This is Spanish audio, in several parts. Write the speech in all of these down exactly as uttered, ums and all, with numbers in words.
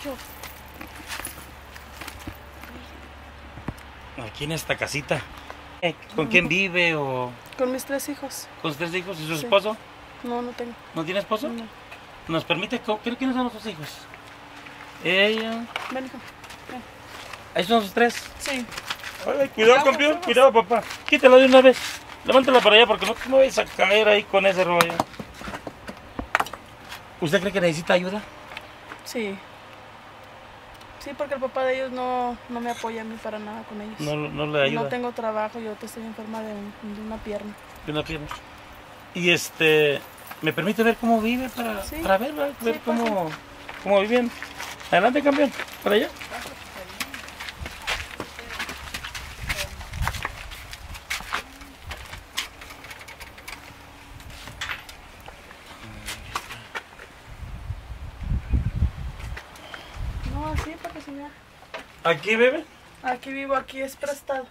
mucho. Aquí en esta casita. ¿Con quién vive o...? Con mis tres hijos. ¿Con sus tres hijos y su Sí. esposo? No, no tengo. ¿No tiene esposo? No. ¿Nos permite? ¿Quiénes son sus hijos? Ella... Ven, hijo. Ven. ¿Ahí son sus tres? Sí. Ay, cuidado, campeón. Cuidado, papá. Quítalo de una vez. Levántala para allá porque no te me vayas a caer ahí con ese rollo. ¿Usted cree que necesita ayuda? Sí. Sí, porque el papá de ellos no, no me apoya a mí para nada con ellos. No, no le ayuda. No tengo trabajo, yo te estoy enferma de, un- de una pierna. De una pierna. Y este... ¿Me permite ver cómo vive para, Sí. para ver, ver Sí, cómo, cómo viven? Adelante, campeón. Para allá. No, así para que se vea. ¿Aquí vive? Aquí vivo, aquí es prestado.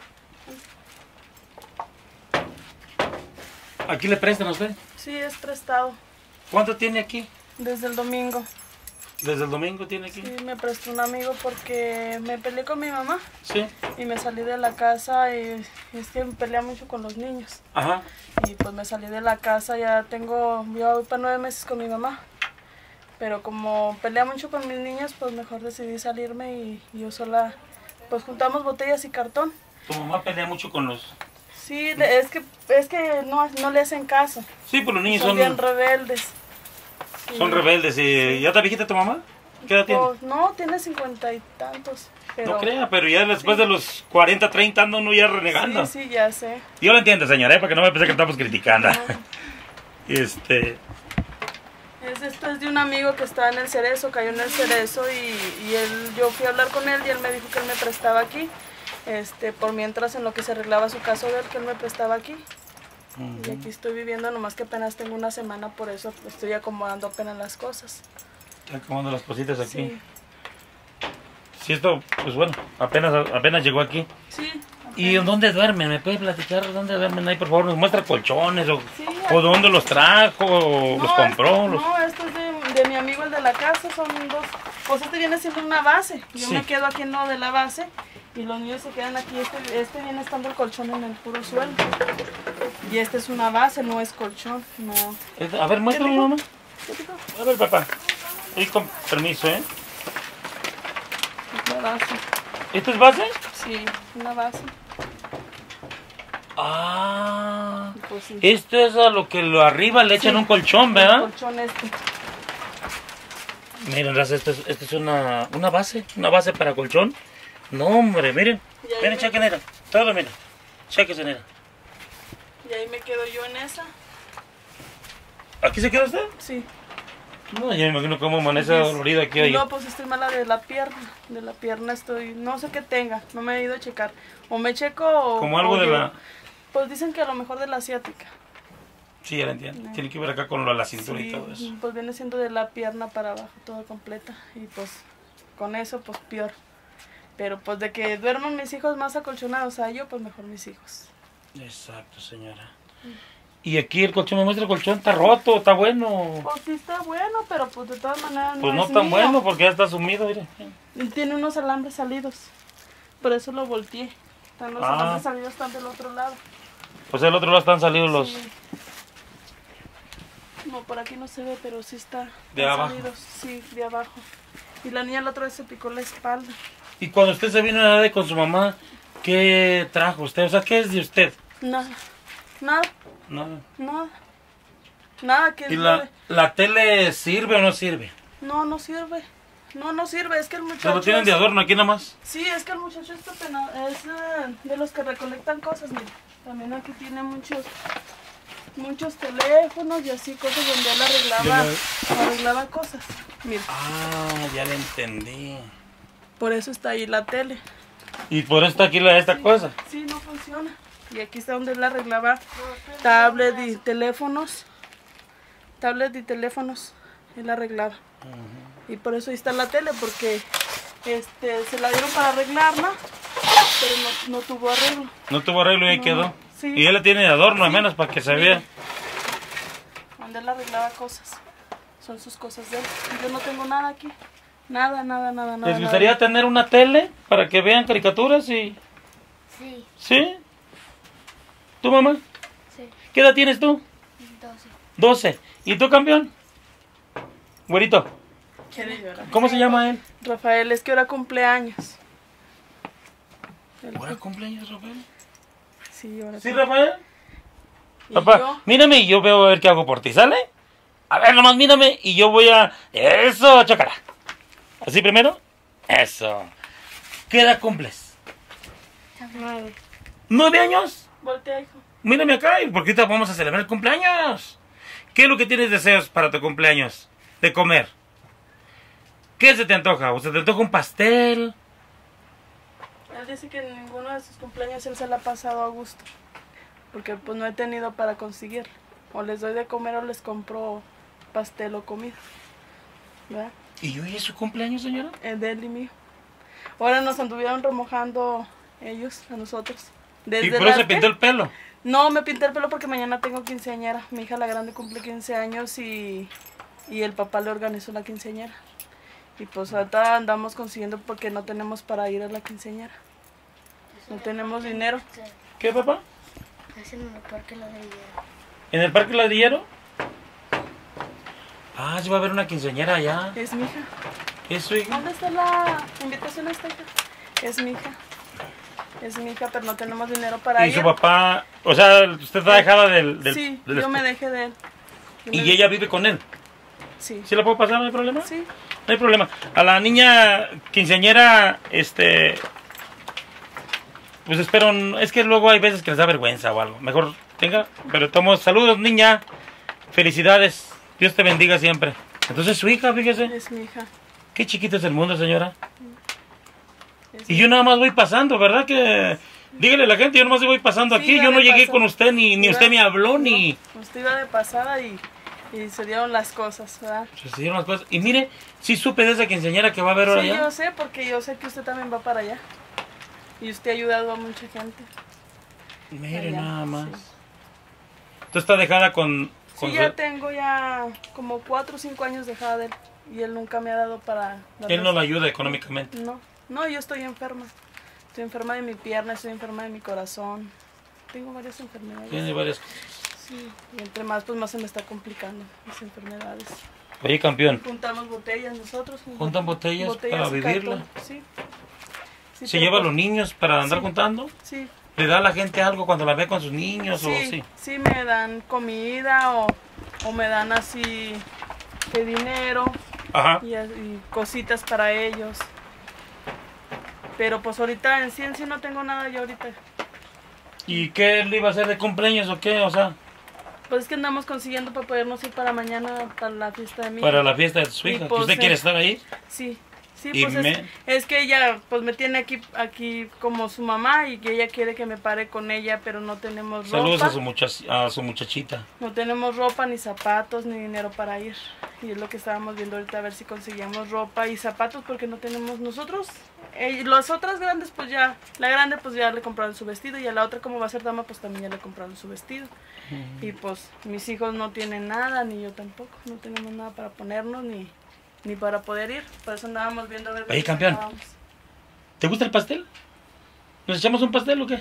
¿Aquí le prestan a usted? Sí, es prestado. ¿Cuánto tiene aquí? Desde el domingo. ¿Desde el domingo tiene aquí? Sí, me prestó un amigo porque me peleé con mi mamá Sí. y me salí de la casa y, y es que me pelea mucho con los niños. Ajá. Y pues me salí de la casa, ya tengo, yo voy para nueve meses con mi mamá. Pero como pelea mucho con mis niños, pues mejor decidí salirme y, y yo sola, pues juntamos botellas y cartón. ¿Tu mamá pelea mucho con los...? Sí, le- es que, es que no, no le hacen caso. Sí, pues los niños Son son, bien rebeldes. son Sí. rebeldes. ¿Y ya está viejita tu mamá? ¿Qué edad tiene? Pues, no, tiene cincuenta y tantos. Pero, No crea, pero ya después sí. de los cuarenta, treinta anda uno ya renegando. Sí, sí, ya sé. Yo lo entiendo, señora, ¿eh? Para que no me pensé que estamos criticando. No. Este... Es, esto es de un amigo que está en el Cerezo, cayó en el Cerezo y, y él, yo fui a hablar con él y él me dijo que él me prestaba aquí, este, por mientras en lo que se arreglaba su caso de él, que él me prestaba aquí. Y aquí estoy viviendo, nomás que apenas tengo una semana, por eso estoy acomodando apenas las cosas. Está acomodando las cositas aquí. Sí, Sí, esto, pues bueno, apenas, apenas llegó aquí. sí. ¿Y apenas. dónde duermen? ¿Me puede platicar dónde duermen ahí, por favor? ¿Nos muestra colchones o, Sí, o dónde los trajo o No, los compró? esto- los- No, esto es de, de mi amigo el de la casa, son dos. Pues este viene siendo una base. Yo Sí. me quedo aquí en lo de la base y los niños se quedan aquí. Este, este viene estando el colchón en el puro suelo. Y esta es una base, no es colchón, no. Eh, A ver, muéstrame, dijo? mamá. ¿Qué dijo? A ver, papá. Y con permiso, ¿eh? Es la base. ¿Esto es base? Sí, una base. Ah. Y pues sí. Esto es a lo que lo arriba le echan Sí. un colchón, El ¿verdad? colchón este. Miren, raza, esto es, esto es una, una base, una base para colchón. No, hombre, miren. Y ahí Miren, me- chequen, nena. Todo, miren. Chequen, nena. Y ahí me quedo yo en esa. ¿Aquí se queda usted? Sí. No, ya me imagino cómo amanece Yes. dolorida aquí. Y Ahí. no, pues estoy mala de la pierna. De la pierna estoy, no sé qué tenga, no me he ido a checar. O me checo o... Como algo o de yo- la... Pues dicen que a lo mejor de la asiática. Sí, ya la entiendo. No. Tiene que ver acá con lo de la cintura Sí, y todo eso. pues viene siendo de la pierna para abajo, toda completa. Y pues con eso, pues peor. Pero pues de que duerman mis hijos más acolchonados a yo, pues mejor mis hijos. Exacto, señora. Y aquí el colchón, me muestra el colchón, está roto, está bueno. Pues sí está bueno, pero pues de todas maneras Pues no no es tan mío. bueno porque ya está sumido, mire. Y tiene unos alambres salidos. Por eso lo volteé. Están los Ah. alambres salidos, están del otro lado. Pues del otro lado están salidos los... Sí. No, por aquí no se ve, pero sí está. De están abajo. salidos, sí, de abajo. Y la niña la otra vez se picó la espalda. Y cuando usted se vino a de con su mamá, ¿qué trajo usted? O sea, ¿qué es de usted? Nada, nada, Nada. nada. Nada que ¿Y es la, de- la tele sirve o no sirve? No, no sirve. No, no sirve, es que el Se muchacho... lo tienen de es- adorno aquí nada más. Sí, es que el muchacho este pena- es eh, de los que recolectan cosas, mira. También aquí tiene muchos muchos teléfonos y así, cosas donde él arreglaba, arreglaba cosas. Mira, Ah, ya le entendí. por eso está ahí la tele. Y por eso está aquí la, esta Sí, cosa. Sí, no funciona. Y aquí está donde él arreglaba tablet y teléfonos. Tablet y teléfonos, él arreglaba. Y por eso ahí está la tele, porque este, se la dieron para arreglarla, pero no, no tuvo arreglo. No tuvo arreglo y ahí No, quedó. sí. Y él la tiene de adorno, al Sí. menos para que se Mira. vea. Donde él arreglaba cosas. Son sus cosas de él. Y yo no tengo nada aquí. Nada, nada, nada, nada. ¿Les gustaría nada. tener una tele para que vean caricaturas y... Sí. ¿Sí? ¿Tu mamá? Sí. ¿Qué edad tienes tú? doce. doce. ¿Y tú, campeón? Güerito, Quiere llorar. ¿cómo se llama él? Rafael, es que ahora cumpleaños. ¿Ahora cumpleaños, Rafael? Sí, ahora ¿Sí, Rafael? ¿Y Papá, yo? mírame y yo veo a ver qué hago por ti, ¿sale? A ver, nomás mírame y yo voy a... Eso, chócala. ¿Así primero? Eso. ¿Qué edad cumples? Nueve. ¿Nueve años? Voltea, hijo. Mírame acá, y porque ahorita vamos a celebrar el cumpleaños. ¿Qué es lo que tienes deseos para tu cumpleaños? De comer. ¿Qué se te antoja? ¿O se te antoja un pastel? Él dice que en ninguno de sus cumpleaños él se la ha pasado a gusto. Porque pues no he tenido para conseguir. O les doy de comer o les compro pastel o comida. ¿Verdad? ¿Y hoy es su cumpleaños, señora? Es de él y mío. Ahora nos anduvieron remojando ellos, a nosotros. Desde ¿Y por eso se las que- pintó el pelo? No, me pinté el pelo porque mañana tengo quinceañera. Mi hija la grande cumple quince años y, y el papá le organizó la quinceañera. Y pues ahorita andamos consiguiendo porque no tenemos para ir a la quinceañera. No tenemos dinero. ¿Qué, papá? Es en el parque La de ¿En el Parque Ladrillero? Ah, sí va a haber una quinceañera allá. Es mi hija. ¿Es su hija? ¿Dónde está la invitación a esta hija? Es mi hija. Es mi hija, pero no tenemos dinero para ¿Y ir. su papá? O sea, usted está dejada del... del Sí, del yo me esp- dejé de él. Yo ¿Y me- ella vive con él? Sí. ¿Sí la puedo pasar? ¿No hay problema? Sí. No hay problema. A la niña quinceañera, este... Pues espero... Es que luego hay veces que les da vergüenza o algo. Mejor tenga... Pero tomo... Saludos, niña. Felicidades. Dios te bendiga siempre. Entonces su hija, fíjese. Es mi hija. Qué chiquito es el mundo, señora. Es Y mi- yo nada más voy pasando, ¿verdad? Que... Dígale a la gente, yo nada más voy pasando Sí, aquí. iba Yo no de llegué pasada. con usted, ni, ni Iba- usted me habló, ni... No, usted iba de pasada y, y se dieron las cosas, ¿verdad? Se hicieron las cosas. Y mire, sí supe de esa quinceañera que va a haber ahora Sí, ya. yo sé, porque yo sé que usted también va para allá. Y usted ha ayudado a mucha gente. Mire allá, nada más. sí. Tú estás dejada con... con Sí, su- ya tengo ya como cuatro o cinco años dejada de él. Y él nunca me ha dado para... Él no la ayuda económicamente. No, no, yo estoy enferma. Estoy enferma de mi pierna, estoy enferma de mi corazón. Tengo varias enfermedades. Tiene varias cosas. Sí, y entre más, pues más se me está complicando mis enfermedades. Oye, campeón, Juntamos botellas nosotros. ¿juntan botellas para y vivirla? cartón, Sí. Sí, ¿Se pero lleva a pues- los niños para andar Sí. juntando? Sí, ¿Le da a la gente algo cuando la ve con sus niños o sí, sí? sí, me dan comida o, o me dan así de dinero Ajá. y, y cositas para ellos. Pero pues ahorita en sí en sí no tengo nada yo ahorita. ¿Y qué le iba a hacer de cumpleaños o qué? O sea, Pues es que andamos consiguiendo para podernos ir para mañana para la fiesta de mi para hija. la fiesta de su Y hija. ¿Que pues, ¿Usted eh, quiere estar ahí? Sí, sí, Y pues es, me- es que ella pues me tiene aquí aquí como su mamá y que ella quiere que me pare con ella, pero no tenemos Saludos ropa. a su, muchach- a su muchachita. No tenemos ropa, ni zapatos, ni dinero para ir. Y es lo que estábamos viendo ahorita, a ver si conseguíamos ropa y zapatos, porque no tenemos nosotros. Eh, las otras grandes, pues ya, la grande pues ya le compraron su vestido, y a la otra, como va a ser dama, pues también ya le compraron su vestido. Y pues mis hijos no tienen nada, ni yo tampoco. No tenemos nada para ponernos, ni, ni para poder ir. Por eso andábamos viendo a ver... de Oye, qué campeón. sacábamos. ¿Te gusta el pastel? ¿Nos echamos un pastel o qué?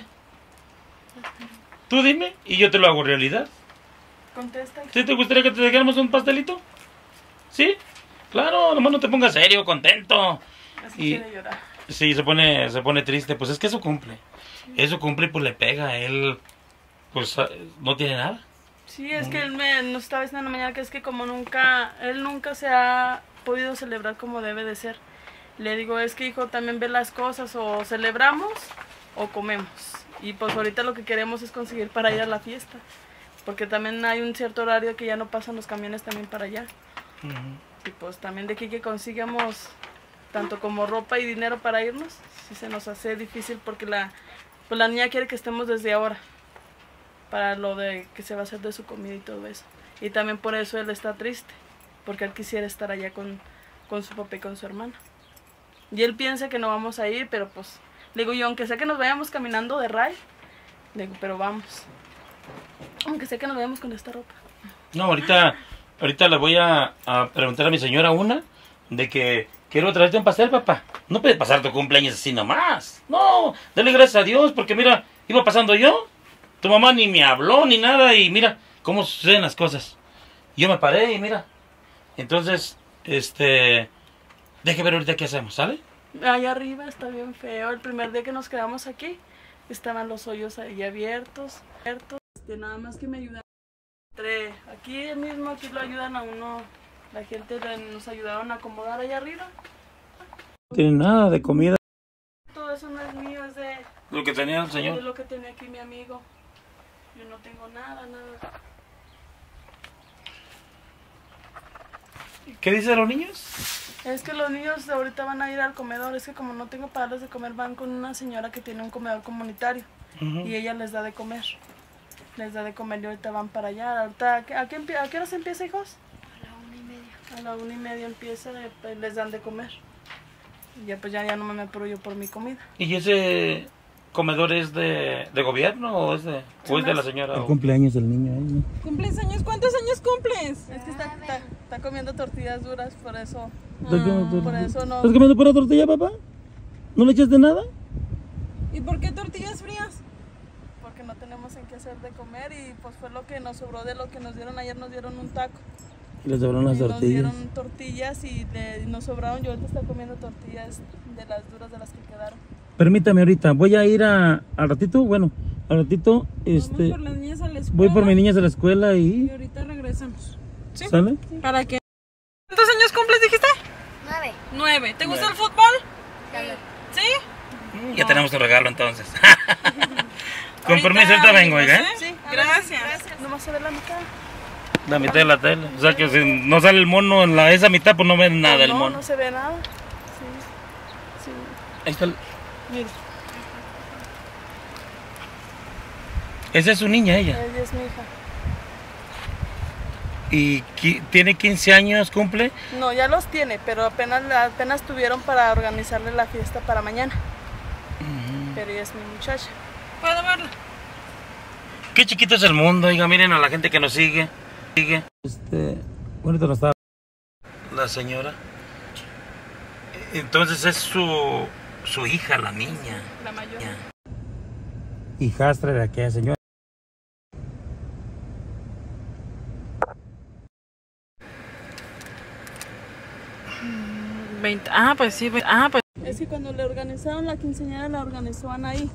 Tú dime y yo te lo hago realidad. Contesta. hija. ¿Sí te gustaría que te dejáramos un pastelito? ¿Sí? Claro, nomás no te pongas serio, contento. Así Y- quiere llorar. Sí, se pone, se pone triste. Pues es que eso cumple. Eso cumple y pues le pega. Él, pues ah, no tiene nada. Sí, es que él me nos estaba diciendo en la mañana que es que como nunca, él nunca se ha podido celebrar como debe de ser. Le digo, es que hijo, también ve las cosas, o celebramos o comemos. Y pues ahorita lo que queremos es conseguir para ir a la fiesta. Porque también hay un cierto horario que ya no pasan los camiones también para allá. Y pues también de aquí que consigamos tanto como ropa y dinero para irnos, sí se nos hace difícil porque la, pues la niña quiere que estemos desde ahora para lo de que se va a hacer de su comida y todo eso. Y también por eso él está triste, porque él quisiera estar allá con, con su papá y con su hermana. Y él piensa que no vamos a ir, pero pues, le digo yo, aunque sea que nos vayamos caminando de ray, le digo, pero vamos. Aunque sea que nos vayamos con esta ropa. No, ahorita, ahorita le voy a, a preguntar a mi señora una de que quiero traerte un pastel, papá. No puedes pasar tu cumpleaños así nomás. No, dale gracias a Dios, porque mira, iba pasando yo. Tu mamá ni me habló ni nada y mira cómo suceden las cosas. Yo me paré y mira. Entonces, este, deje ver ahorita qué hacemos, ¿sale? Allá arriba está bien feo. El primer día que nos quedamos aquí, estaban los hoyos ahí abiertos. abiertos. Este, nada más que me ayudaron. Entre- Aquí mismo, aquí lo ayudan a uno. La gente de- nos ayudaron a acomodar allá arriba. No tiene nada de comida. Todo eso no es mío, es de, Lo que tenía el de señor. lo que tenía aquí mi amigo. Yo no tengo nada, nada. ¿Qué dicen los niños? Es que los niños ahorita van a ir al comedor. Es que como no tengo para darles de comer, van con una señora que tiene un comedor comunitario. Ujú. Y ella les da de comer. Les da de comer y ahorita van para allá. Ahorita, ¿a qué, a qué, empie- a qué hora se empieza, hijos? A la una y media. A la una y media empieza y pues, les dan de comer. Y ya pues ya, ya no me apuro yo por mi comida. ¿Y ese comedor es de, de gobierno o es de, o es de la señora? El o- cumpleaños del niño ahí. ¿Cumples años? ¿Cuántos años cumples? Es que está, está, está comiendo tortillas duras, por eso. ¿Estás comiendo, Por eso no. ¿Estás comiendo pura tortilla, papá? ¿No le echaste nada? ¿Y por qué tortillas frías? Porque no tenemos en qué hacer de comer y pues fue lo que nos sobró de lo que nos dieron ayer. Nos dieron un taco. Y le sobraron las Y nos tortillas. dieron tortillas y de- nos sobraron. Yo ahorita estoy comiendo tortillas de las duras de las que quedaron. Permítame ahorita, voy a ir a, al ratito, bueno, al ratito, Vamos este, por las niñas a la escuela. voy por mis niñas a la escuela Y y... ahorita regresamos. ¿Sí? ¿Sale? ¿Para qué? ¿Cuántos años cumples, dijiste? Nueve. Nueve. ¿Te gusta el fútbol? Sí. ¿Sí? Ya tenemos tu regalo entonces. Con Ahorita permiso, ahorita vengo, venimos, ¿eh? Sí, Gracias. gracias. Nomás se ve la mitad. La mitad de la tele. O sea que si no sale el mono en la, esa mitad, pues no ven nada el no, mono. no se ve nada. Sí. Sí. Ahí está el- Mira, Esa es su niña, ella. ella es mi hija. Y qui- tiene quince años, cumple. No, ya los tiene, pero apenas, apenas tuvieron para organizarle la fiesta para mañana. Pero ella es mi muchacha. ¿Puedo verla? Qué chiquito es el mundo, oiga, miren a la gente que nos sigue. Sigue. Este, bueno, te lo estaba... La señora. Entonces es su, su hija, la niña. La mayor. Hijastra de aquella señora. veinte. Ah, pues sí. ve- Ah, pues. Es que cuando le organizaron la quinceañera, la organizó Anaí.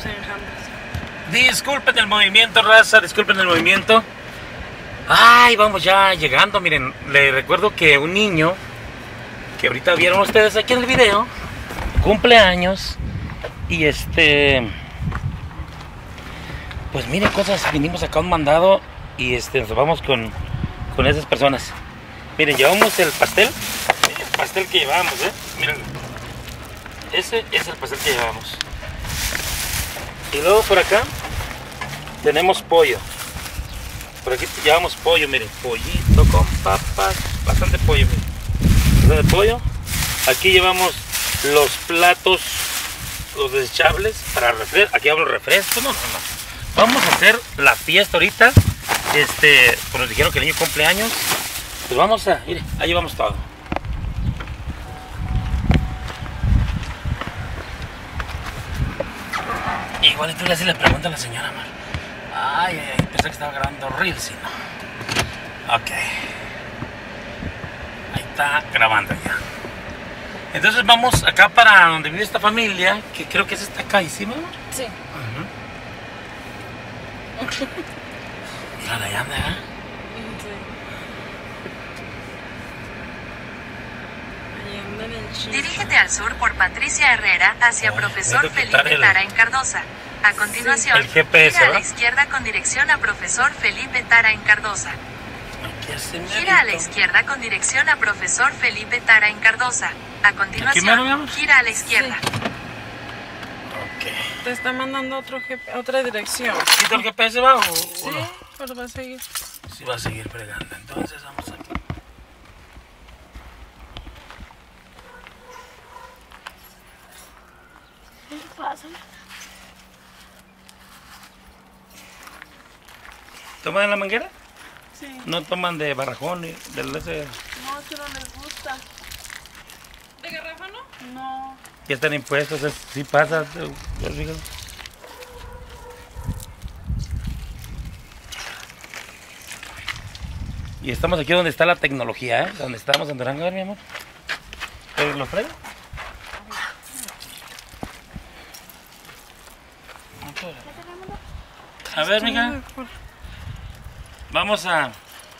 enjambres. Disculpen el movimiento, raza, disculpen el movimiento. Ay, vamos ya llegando. Miren, les recuerdo que un niño que ahorita vieron ustedes aquí en el video cumple años. Y este, pues miren cosas, vinimos acá a un mandado y este, nos vamos con, con esas personas. Miren, llevamos el pastel. Miren el pastel que llevamos, eh. Miren, ese es el pastel que llevamos. Y luego por acá tenemos pollo. Por aquí llevamos pollo, miren, pollito con papas, bastante pollo, miren. Bastante pollo. Aquí llevamos los platos, los desechables para refrescos. Aquí llevamos los refrescos. No, no, no. Vamos a hacer la fiesta ahorita. Este, pues nos dijeron que el niño cumple años. Pues vamos a, miren, ahí llevamos todo. Igual tú le le pregunta a la señora, amor. Ay, ay, ay, pensé que estaba grabando Reels, no. Ok. Ahí está grabando ya. Entonces vamos acá para donde vive esta familia, que creo que es esta calle, ¿sí, amor? Sí. Uh-huh. Mira, allá anda, ¿eh? Dirígete al sur por Patricia Herrera hacia Ay, Profesor tengo que Felipe quitar el- Tara en Cardosa. A continuación, el G P S, gira a la ¿verdad? izquierda con dirección a Profesor Felipe Tara en Cardosa. Aquí hace Gira a la merito. izquierda con dirección a Profesor Felipe Tara en Cardosa. A mero, mi continuación, amor? gira a la izquierda. Ok. Te está mandando otro G P, otra dirección. ¿Quito el G P S va o, o Sí, no? pero va a seguir. Sí va a seguir fregando. Entonces vamos aquí. ¿Qué pasa? ¿Toman en la manguera? Sí. No toman de barrajón y del ese. No, es que no les gusta. ¿De garrafa no? No. Ya están impuestos, es, sí pasa. eh, ya fíjate. Y estamos aquí donde está la tecnología, ¿eh? Donde estamos en Durango, a ver, mi amor. ¿Eh, ¿Los traigo? A ver, mija. Vamos a...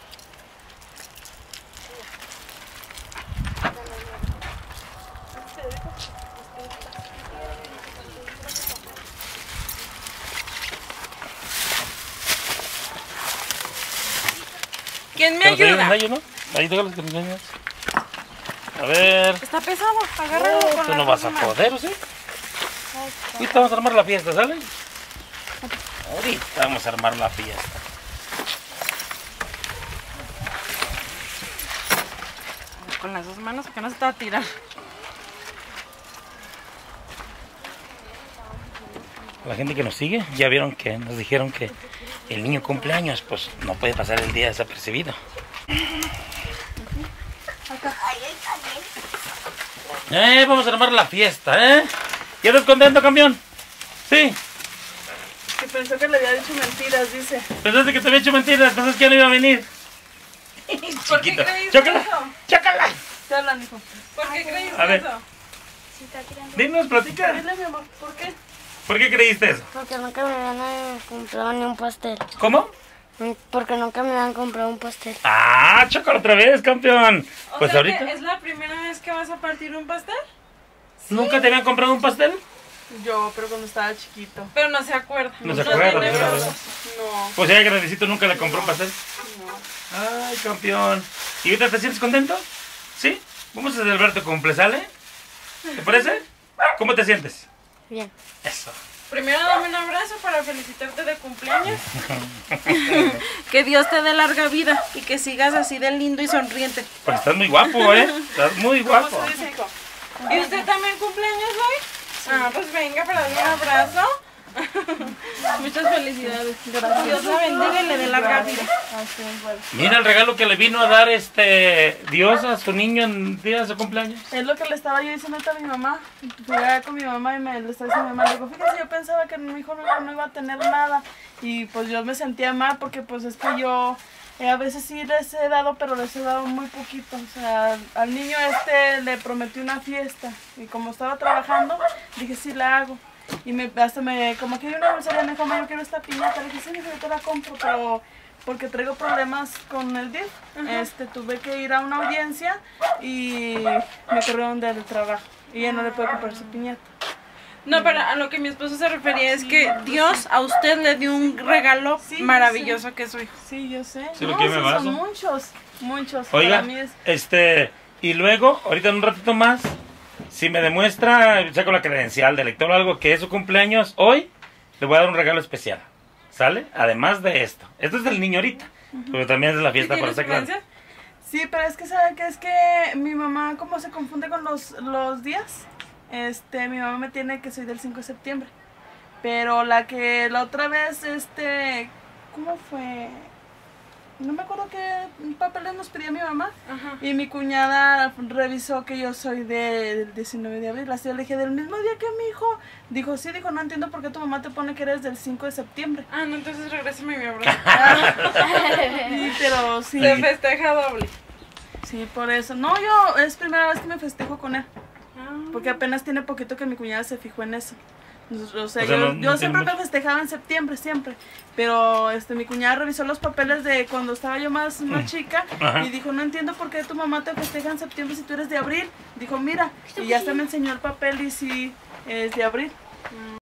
¿Quién me que nos ayuden ayuda? a ellos, ¿no? Ahí déjalos que nos ayuden. A ver... Está pesado, agárralo con Tú las no vas dos a manos. poder, ¿o sí? Ahorita vamos a armar la fiesta, ¿sale? Ahorita vamos a armar la fiesta. Con las dos manos, que no se te va a tirar. La gente que nos sigue, ya vieron que nos dijeron que el niño cumpleaños, pues no puede pasar el día desapercibido. Eh, vamos a armar la fiesta, ¿eh? ¿Ya estás contento, campeón? Sí. Que pensó que le había dicho mentiras, dice. Pensaste que te había hecho mentiras, pensaste que ya no iba a venir. ¿Por qué Chiquito. creíste Chócala, eso? chócala. Te hablan, hijo. ¿Por qué creíste A ver. eso? Dinos, platica. Dile, mi amor, ¿por qué? ¿Por qué creíste eso? Porque nunca me habían comprado ni un pastel. ¿Cómo? Porque nunca me habían comprado un pastel. Ah, chócala otra vez, campeón. O Pues sea ahorita. que ¿es la primera vez que vas a partir un pastel? ¿Nunca te habían comprado un pastel? Yo, pero cuando estaba chiquito. Pero no se acuerda. No se acuerda, tiene no se brazos. acuerda. No, Pues ya grandecito nunca le compró un pastel. no. Ay, campeón. ¿Y ahorita te sientes contento? ¿Sí? Vamos a celebrar tu cumple, ¿sale? ¿Te parece? ¿Cómo te sientes? Bien. Eso. Primero dame un abrazo para felicitarte de cumpleaños. Que Dios te dé larga vida y que sigas así de lindo y sonriente. Pues estás muy guapo, ¿eh? Estás muy guapo. ¿Cómo se dice, hijo? ¿Y usted también cumpleaños hoy? Ah, pues venga para darle un abrazo. Muchas felicidades. Gracias. Dios la bendiga y le dé larga vida. Así es, bueno. Mira el regalo que le vino a dar este Dios a su niño en día de su cumpleaños. Es lo que le estaba yo diciendo ahorita a mi mamá. Fui allá con mi mamá y me le estaba diciendo a mi mamá, le digo, fíjese, yo pensaba que mi hijo no, no iba a tener nada. Y pues yo me sentía mal porque pues es que yo eh, a veces sí les he dado, pero les he dado muy poquito. O sea, al niño este le prometí una fiesta y como estaba trabajando, dije sí la hago. Y me, hasta me, como que hay una dulcería, me dijo, "Ma, yo quiero esta piñata". Le dije, sí, yo te la compro, pero porque traigo problemas con el D I F. Este, tuve que ir a una audiencia y me corrieron del trabajo. Y ya no le puedo comprar su piñata. No, pero a lo que mi esposo se refería es que Dios a usted le dio un regalo Sí, maravilloso sí. que es su hijo. Sí, yo sé. ¿Sí lo No, quiere sí, mi brazo? son muchos, muchos. Oiga, Para mí es... este, y luego, ahorita en un ratito más, si me demuestra, saco la credencial de lector o algo, que es su cumpleaños hoy, le voy a dar un regalo especial. ¿Sale? Además de esto. Esto es del niño ahorita, pero también es la fiesta para ¿Tienes sacar. credencial? Sí, pero es que, ¿sabe qué? Es que mi mamá, como se confunde con los, los días, este, mi mamá me tiene que soy del cinco de septiembre. Pero la que la otra vez, este, ¿cómo fue? No me acuerdo qué papeles nos pidió mi mamá. Ajá. Y mi cuñada revisó que yo soy de- del diecinueve de abril. Así yo le dije, ¿del mismo día que mi hijo? Dijo, sí, dijo, no entiendo por qué tu mamá te pone que eres del cinco de septiembre. Ah, no, entonces regrésame mi abrazo. Sí, pero sí. Se festeja doble. Sí, por eso. No, yo es primera vez que me festejo con él. Ah. Porque apenas tiene poquito que mi cuñada se fijó en eso. O sea, O sea, yo, no- yo no tiene siempre me mucho. festejaba en septiembre, siempre. Pero este mi cuñada revisó los papeles de cuando estaba yo más, más chica. Ajá. Y dijo, no entiendo por qué tu mamá te festeja en septiembre si tú eres de abril. Dijo, mira. Y ya hasta me enseñó el papel y sí, es de abril.